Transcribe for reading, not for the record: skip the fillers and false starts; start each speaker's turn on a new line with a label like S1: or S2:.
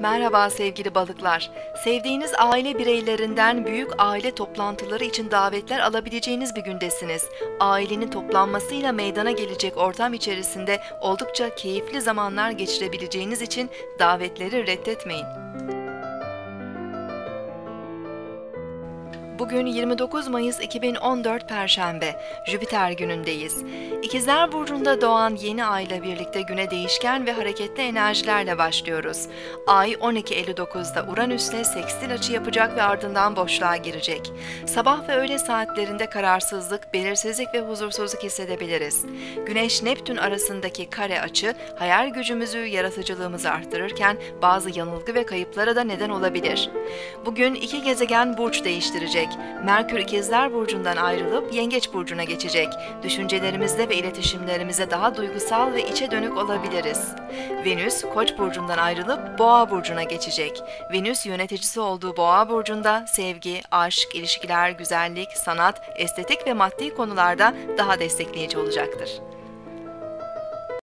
S1: Merhaba sevgili balıklar. Sevdiğiniz aile bireylerinden büyük aile toplantıları için davetler alabileceğiniz bir gündesiniz. Ailenin toplanmasıyla meydana gelecek ortam içerisinde oldukça keyifli zamanlar geçirebileceğiniz için davetleri reddetmeyin. Bugün 29 Mayıs 2014 Perşembe, Jüpiter günündeyiz. İkizler Burcu'nda doğan yeni ay ile birlikte güne değişken ve hareketli enerjilerle başlıyoruz. Ay 12.59'da Uranüs'le sekstil açı yapacak ve ardından boşluğa girecek. Sabah ve öğle saatlerinde kararsızlık, belirsizlik ve huzursuzluk hissedebiliriz. Güneş-Neptün arasındaki kare açı, hayal gücümüzü, yaratıcılığımızı arttırırken bazı yanılgı ve kayıplara da neden olabilir. Bugün iki gezegen burç değiştirecek. Merkür İkizler Burcu'ndan ayrılıp Yengeç Burcu'na geçecek. Düşüncelerimizde ve iletişimlerimize daha duygusal ve içe dönük olabiliriz. Venüs, Koç Burcu'ndan ayrılıp Boğa Burcu'na geçecek. Venüs yöneticisi olduğu Boğa Burcu'nda sevgi, aşk, ilişkiler, güzellik, sanat, estetik ve maddi konularda daha destekleyici olacaktır.